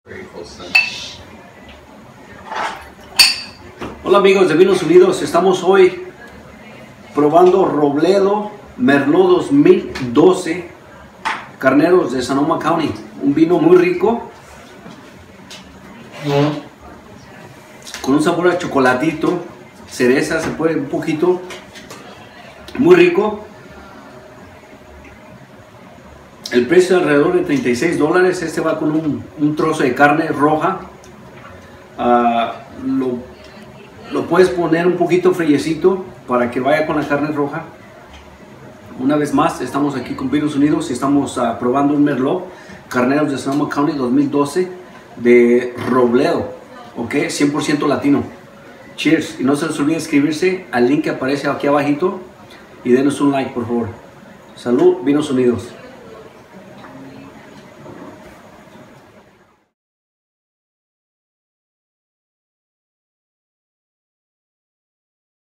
Hola amigos de Vinos Unidos, estamos hoy probando Robledo Merlot 2012 Carneros de Sonoma County, un vino muy rico con un sabor a chocolatito, cereza, se puede un poquito, muy rico. El precio es alrededor de $36. Este va con un trozo de carne roja. Lo puedes poner un poquito friecito para que vaya con la carne roja. Una vez más, estamos aquí con Vinos Unidos y estamos probando un Merlot Carneros de Sonoma County 2012 de Robledo, ok, 100% latino. Cheers, y no se les olvide inscribirse al link que aparece aquí abajito y denos un like, por favor. Salud, Vinos Unidos.